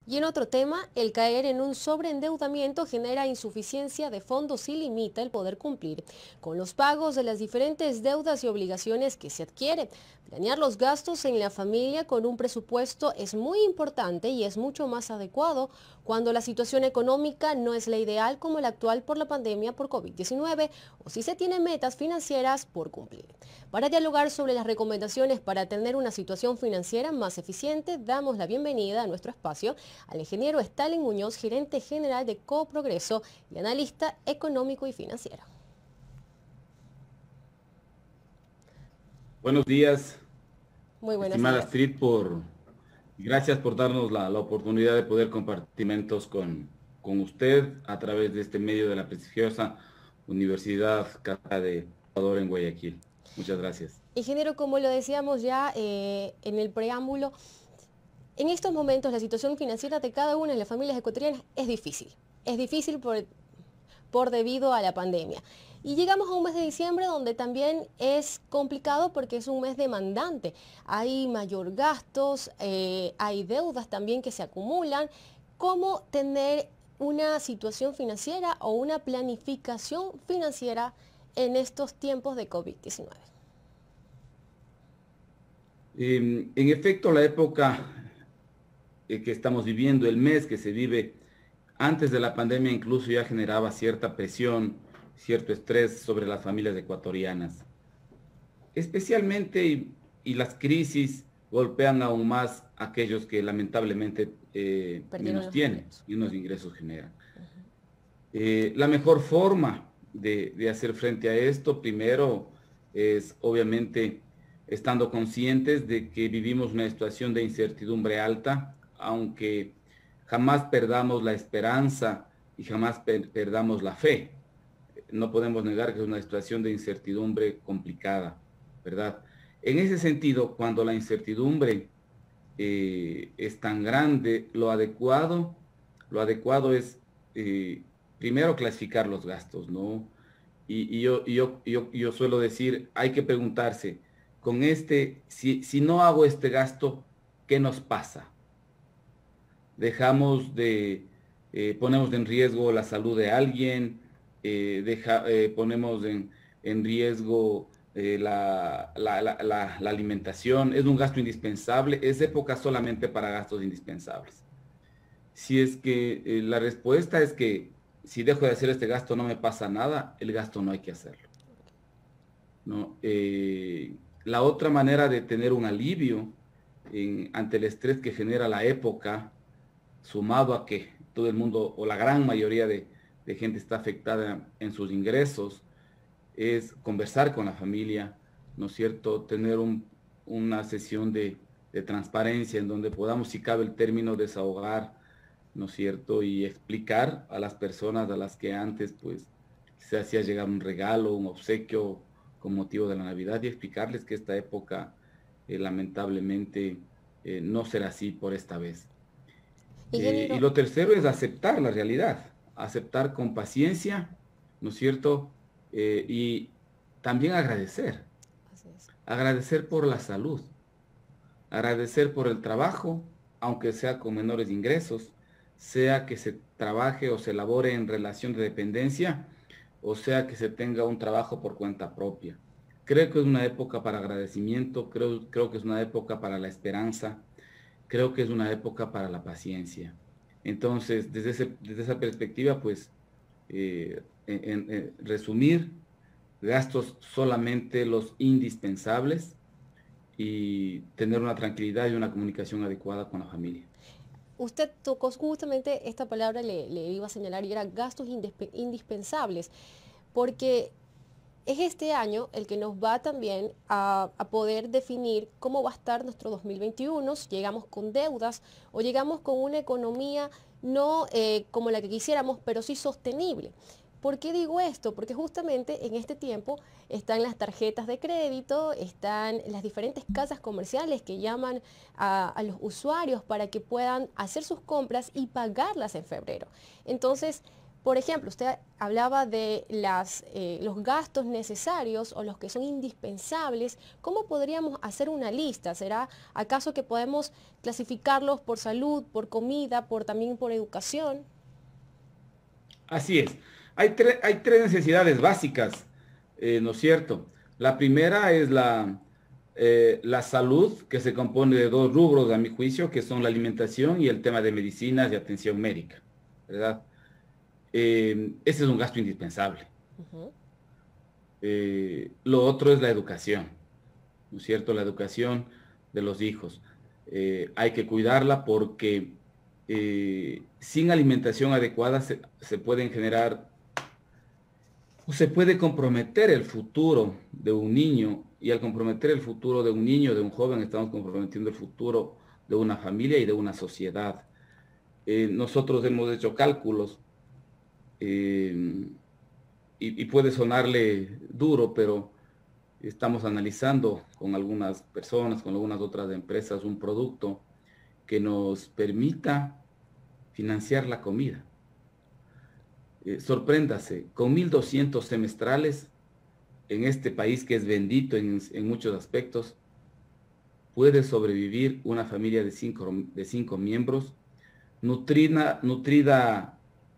Y en otro tema, el caer en un sobreendeudamiento genera insuficiencia de fondos y limita el poder cumplir con los pagos de las diferentes deudas y obligaciones que se adquiere. Planear los gastos en la familia con un presupuesto es muy importante y es mucho más adecuado cuando la situación económica no es la ideal como la actual por la pandemia por COVID-19 o si se tienen metas financieras por cumplir. Para dialogar sobre las recomendaciones para tener una situación financiera más eficiente, damos la bienvenida a nuestro espacio al ingeniero Stalin Muñoz, gerente general de Coprogreso y analista económico y financiero. Buenos días, Muy buenos estimada días. Astrid, gracias por darnos la oportunidad de poder compartir momentos con usted a través de este medio de la prestigiosa Universidad Católica de Ecuador en Guayaquil. Muchas gracias. Ingeniero, como lo decíamos ya en el preámbulo, en estos momentos la situación financiera de cada una de las familias ecuatorianas es difícil. Es difícil por debido a la pandemia. Y llegamos a un mes de diciembre donde también es complicado porque es un mes demandante. Hay mayor gastos, hay deudas también que se acumulan. ¿Cómo tener una situación financiera o una planificación financiera en estos tiempos de COVID-19? En efecto, la época que estamos viviendo, el mes que se vive antes de la pandemia, incluso ya generaba cierta presión, cierto estrés sobre las familias ecuatorianas. Especialmente y las crisis golpean aún más a aquellos que lamentablemente Perdieron menos los tienen ingresos. y unos ingresos generan. La mejor forma de hacer frente a esto, primero, es obviamente estando conscientes de que vivimos una situación de incertidumbre alta, aunque jamás perdamos la esperanza y jamás perdamos la fe. No podemos negar que es una situación de incertidumbre complicada, ¿verdad? En ese sentido, cuando la incertidumbre es tan grande, lo adecuado es primero clasificar los gastos, ¿no? Y yo suelo decir, hay que preguntarse, si no hago este gasto, ¿qué nos pasa? Ponemos en riesgo la salud de alguien, ponemos en riesgo la alimentación, es un gasto indispensable, es época solamente para gastos indispensables. Si es que la respuesta es que si dejo de hacer este gasto no me pasa nada, el gasto no hay que hacerlo, ¿no? La otra manera de tener un alivio ante el estrés que genera la época, sumado a que todo el mundo o la gran mayoría de gente está afectada en sus ingresos, es conversar con la familia, ¿no es cierto? Tener una sesión de transparencia en donde podamos, si cabe el término, desahogar, ¿no es cierto? Y explicar a las personas a las que antes, pues, se hacía llegar un regalo, un obsequio con motivo de la Navidad y explicarles que esta época, lamentablemente, no será así por esta vez. Y Ingeniero, lo tercero es aceptar la realidad, aceptar con paciencia, ¿no es cierto? Y también agradecer, así es. agradecer por la salud, agradecer por el trabajo, aunque sea con menores ingresos, sea que se trabaje o se labore en relación de dependencia, o sea que se tenga un trabajo por cuenta propia. Creo que es una época para agradecimiento, creo que es una época para la esperanza, creo que es una época para la paciencia. Entonces, desde esa perspectiva, pues, resumir, gastos solamente los indispensables y tener una tranquilidad y una comunicación adecuada con la familia. Usted tocó justamente esta palabra, le iba a señalar, y era gastos indispensables, porque es este año el que nos va también a poder definir cómo va a estar nuestro 2021, si llegamos con deudas o llegamos con una economía no como la que quisiéramos, pero sí sostenible. ¿Por qué digo esto? Porque justamente en este tiempo están las tarjetas de crédito, están las diferentes casas comerciales que llaman a los usuarios para que puedan hacer sus compras y pagarlas en febrero. Entonces, Por ejemplo, usted hablaba de los gastos necesarios o los que son indispensables. ¿Cómo podríamos hacer una lista? ¿Será acaso que podemos clasificarlos por salud, por comida, también por educación? Así es. Hay tres necesidades básicas, ¿no es cierto? La primera es la salud, que se compone de dos rubros, a mi juicio, que son la alimentación y el tema de medicinas y atención médica, ¿verdad? Ese es un gasto indispensable. Ujú. Lo otro es la educación, ¿no es cierto? La educación de los hijos. Hay que cuidarla porque sin alimentación adecuada se pueden generar o se puede comprometer el futuro de un niño, y al comprometer el futuro de un niño, de un joven, estamos comprometiendo el futuro de una familia y de una sociedad. Nosotros hemos hecho cálculos eh, y puede sonarle duro, pero estamos analizando con algunas personas, con algunas otras empresas, un producto que nos permita financiar la comida. Sorpréndase, con 1.200 semestrales en este país que es bendito en muchos aspectos, puede sobrevivir una familia de cinco miembros, nutrida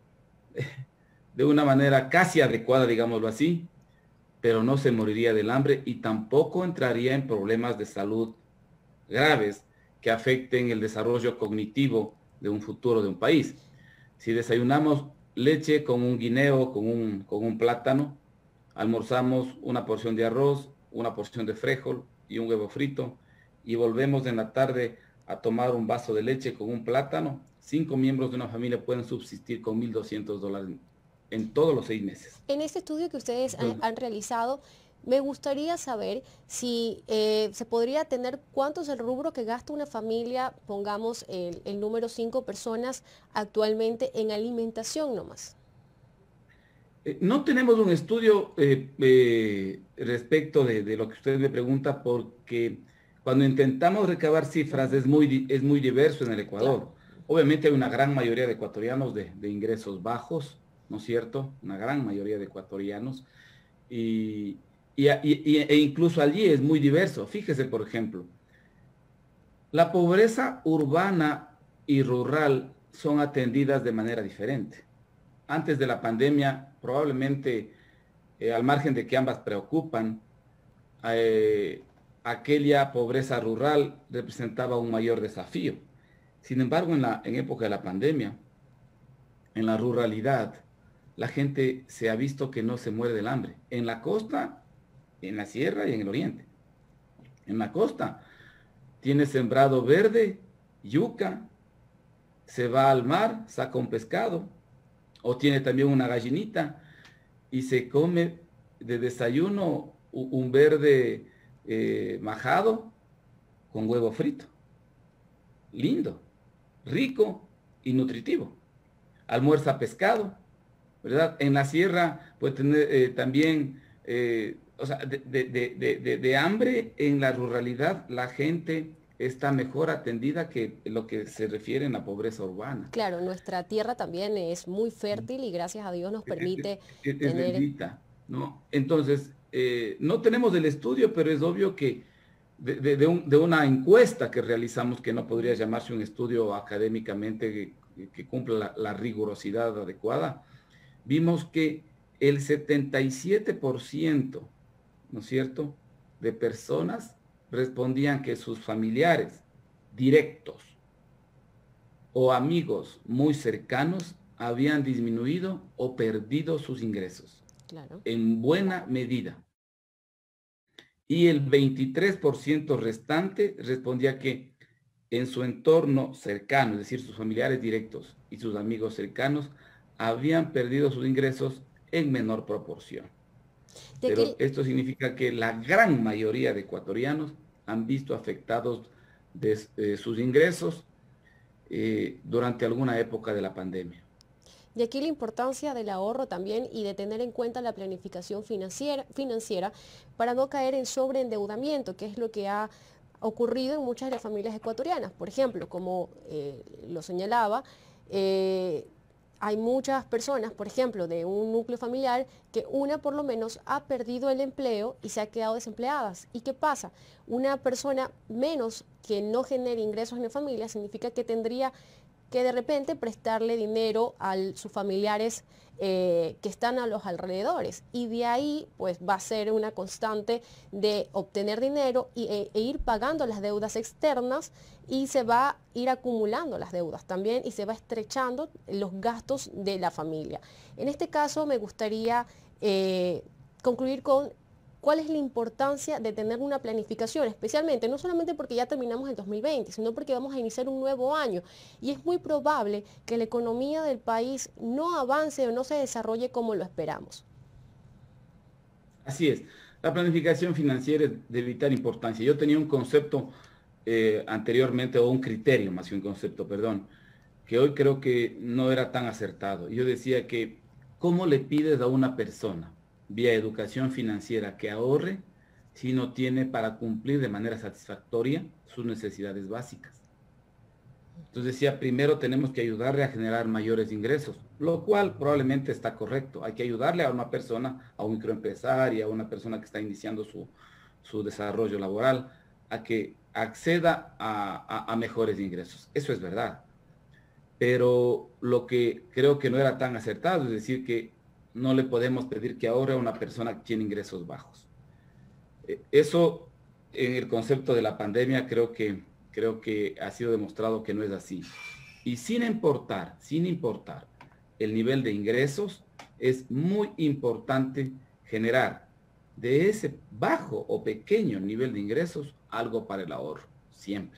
de una manera casi adecuada, digámoslo así, pero no se moriría del hambre y tampoco entraría en problemas de salud graves que afecten el desarrollo cognitivo de un futuro de un país. Si desayunamos leche con un guineo, con un plátano, almorzamos una porción de arroz, una porción de frijol y un huevo frito, y volvemos en la tarde a tomar un vaso de leche con un plátano, 5 miembros de una familia pueden subsistir con $1.200 en todos los 6 meses. En este estudio que ustedes Entonces, han realizado, me gustaría saber si se podría tener cuánto es el rubro que gasta una familia, pongamos el número 5 personas actualmente en alimentación nomás. no tenemos un estudio respecto de lo que usted me pregunta, porque cuando intentamos recabar cifras es muy diverso en el Claro. Ecuador. Obviamente hay una gran mayoría de ecuatorianos de ingresos bajos, ¿no es cierto? Una gran mayoría de ecuatorianos. Y, e incluso allí es muy diverso. Fíjese, por ejemplo, la pobreza urbana y rural son atendidas de manera diferente. Antes de la pandemia, probablemente, al margen de que ambas preocupan, eh, aquella pobreza rural representaba un mayor desafío. Sin embargo, en época de la pandemia, en la ruralidad, la gente se ha visto que no se muere del hambre. En la costa, en la sierra y en el oriente. En la costa, tiene sembrado verde, yuca, se va al mar, saca un pescado, o tiene también una gallinita y se come de desayuno un verde majado con huevo frito. Lindo, rico y nutritivo. Almuerza pescado, ¿verdad? En la sierra puede tener también, o sea, de hambre en la ruralidad la gente está mejor atendida que lo que se refiere en la pobreza urbana. Claro, nuestra tierra también es muy fértil y gracias a Dios nos permite Es tener. bendita, ¿no? Entonces, no tenemos el estudio, pero es obvio que de una encuesta que realizamos, que no podría llamarse un estudio académicamente que cumpla la rigurosidad adecuada, vimos que el 77%, ¿no es cierto?, de personas respondían que sus familiares directos o amigos muy cercanos habían disminuido o perdido sus ingresos Claro. en buena medida. Y el 23% restante respondía que en su entorno cercano, es decir, sus familiares directos y sus amigos cercanos, habían perdido sus ingresos en menor proporción. De Pero aquí, esto significa que la gran mayoría de ecuatorianos han visto afectados sus ingresos durante alguna época de la pandemia. de aquí la importancia del ahorro también y de tener en cuenta la planificación financiera para no caer en sobreendeudamiento, que es lo que ha ocurrido en muchas de las familias ecuatorianas. Por ejemplo, como lo señalaba, hay muchas personas, por ejemplo, de un núcleo familiar, que una por lo menos ha perdido el empleo y se ha quedado desempleadas. ¿Y qué pasa? Una persona menos que no genere ingresos en la familia significa que tendría que de repente prestarle dinero a sus familiares que están a los alrededores. Y de ahí pues va a ser una constante de obtener dinero e ir pagando las deudas externas, y se va a ir acumulando las deudas también y se va estrechando los gastos de la familia. En este caso me gustaría concluir con cuál es la importancia de tener una planificación, especialmente, no solamente porque ya terminamos el 2020, sino porque vamos a iniciar un nuevo año y es muy probable que la economía del país no avance o no se desarrolle como lo esperamos. Así es. La planificación financiera es de vital importancia. Yo tenía un concepto anteriormente, o un criterio más que un concepto, perdón, que hoy creo que no era tan acertado. Yo decía que, ¿cómo le pides a una persona vía educación financiera que ahorre si no tiene para cumplir de manera satisfactoria sus necesidades básicas? Entonces decía, primero tenemos que ayudarle a generar mayores ingresos, lo cual probablemente está correcto. Hay que ayudarle a una persona, a un microempresario, a una persona que está iniciando su desarrollo laboral, a que acceda a mejores ingresos. Eso es verdad. Pero lo que creo que no era tan acertado es decir que no le podemos pedir que ahorre a una persona que tiene ingresos bajos. Eso en el concepto de la pandemia creo que ha sido demostrado que no es así. Y sin importar el nivel de ingresos, es muy importante generar de ese bajo o pequeño nivel de ingresos algo para el ahorro, siempre.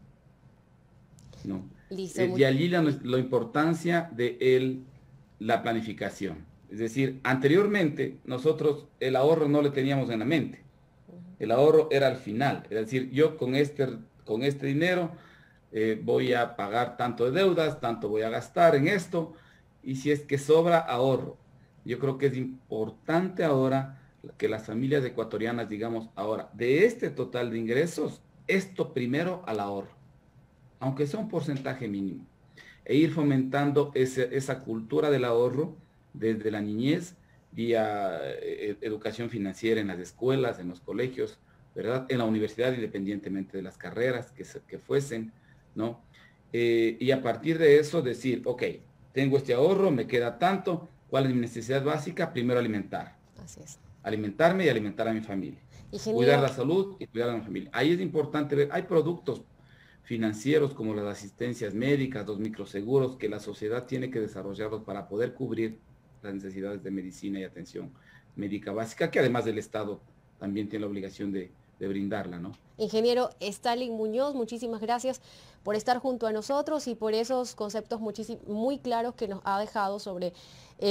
¿No? De allí la importancia de la planificación. Es decir, anteriormente nosotros el ahorro no lo teníamos en la mente. El ahorro era al final. Es decir, yo con este dinero voy a pagar tanto de deudas, tanto voy a gastar en esto, y si es que sobra, ahorro. Yo creo que es importante ahora que las familias ecuatorianas digamos, ahora, de este total de ingresos, esto primero al ahorro, aunque sea un porcentaje mínimo, e ir fomentando esa cultura del ahorro desde la niñez, vía educación financiera en las escuelas, en los colegios, ¿verdad? En la universidad, independientemente de las carreras que fuesen, ¿no? Y a partir de eso decir, ok, tengo este ahorro, me queda tanto, ¿cuál es mi necesidad básica? Primero alimentar. Así es. Alimentarme y alimentar a mi familia. Cuidar la salud y cuidar a mi familia. Ahí es importante ver, hay productos financieros como las asistencias médicas, los microseguros, que la sociedad tiene que desarrollarlos para poder cubrir las necesidades de medicina y atención médica básica, que además del Estado también tiene la obligación de brindarla, ¿no? Ingeniero Stalin Muñoz, muchísimas gracias por estar junto a nosotros y por esos conceptos muy claros que nos ha dejado sobre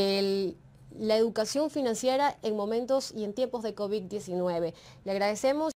la educación financiera en momentos y en tiempos de COVID-19. Le agradecemos.